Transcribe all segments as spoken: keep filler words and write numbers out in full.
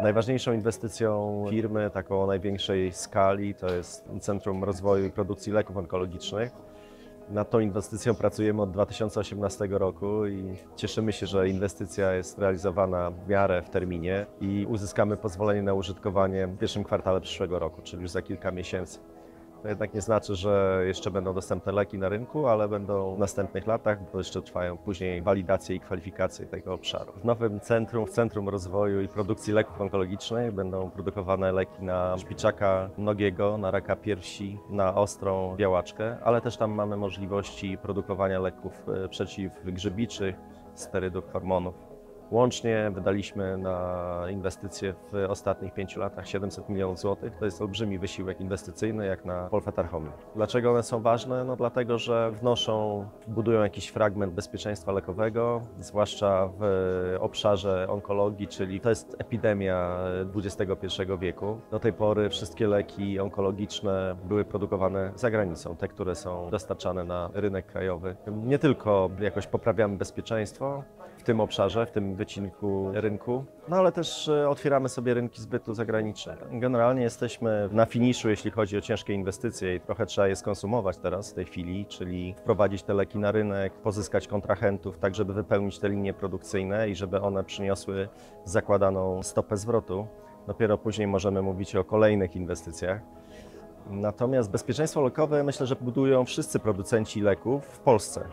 Najważniejszą inwestycją firmy, taką o największej skali, to jest Centrum Rozwoju i Produkcji Leków Onkologicznych. Nad tą inwestycją pracujemy od dwa tysiące osiemnastego roku i cieszymy się, że inwestycja jest realizowana w miarę w terminie i uzyskamy pozwolenie na użytkowanie w pierwszym kwartale przyszłego roku, czyli już za kilka miesięcy. To jednak nie znaczy, że jeszcze będą dostępne leki na rynku, ale będą w następnych latach, bo jeszcze trwają później walidacje i kwalifikacje tego obszaru. W nowym centrum, w Centrum Rozwoju i Produkcji Leków Onkologicznych będą produkowane leki na szpiczaka nogiego, na raka piersi, na ostrą białaczkę, ale też tam mamy możliwości produkowania leków przeciwgrzybiczych, sterydów, hormonów. Łącznie wydaliśmy na inwestycje w ostatnich pięciu latach siedemset milionów złotych. To jest olbrzymi wysiłek inwestycyjny jak na polfetarchomy. Dlaczego one są ważne? No dlatego, że wnoszą, budują jakiś fragment bezpieczeństwa lekowego, zwłaszcza w obszarze onkologii, czyli to jest epidemia dwudziestego pierwszego wieku. Do tej pory wszystkie leki onkologiczne były produkowane za granicą, te, które są dostarczane na rynek krajowy. Nie tylko jakoś poprawiamy bezpieczeństwo w tym obszarze, w tym wycinku rynku, no ale też otwieramy sobie rynki zbytu zagraniczne. Generalnie jesteśmy na finiszu, jeśli chodzi o ciężkie inwestycje i trochę trzeba je skonsumować teraz w tej chwili, czyli wprowadzić te leki na rynek, pozyskać kontrahentów, tak żeby wypełnić te linie produkcyjne i żeby one przyniosły zakładaną stopę zwrotu. Dopiero później możemy mówić o kolejnych inwestycjach. Natomiast bezpieczeństwo lekowe myślę, że budują wszyscy producenci leków w Polsce,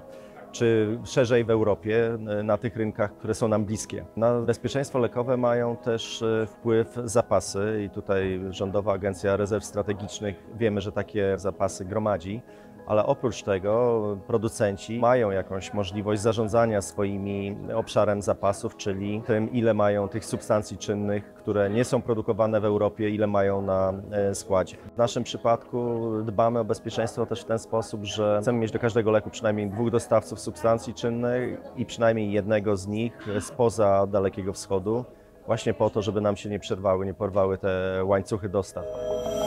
czy szerzej w Europie, na tych rynkach, które są nam bliskie. Na bezpieczeństwo lekowe mają też wpływ zapasy i tutaj Rządowa Agencja Rezerw Strategicznych wiemy, że takie zapasy gromadzi, ale oprócz tego producenci mają jakąś możliwość zarządzania swoimi obszarem zapasów, czyli tym, ile mają tych substancji czynnych, które nie są produkowane w Europie, ile mają na składzie. W naszym przypadku dbamy o bezpieczeństwo też w ten sposób, że chcemy mieć do każdego leku przynajmniej dwóch dostawców substancji czynnych i przynajmniej jednego z nich spoza Dalekiego Wschodu, właśnie po to, żeby nam się nie przerwały, nie porwały te łańcuchy dostaw.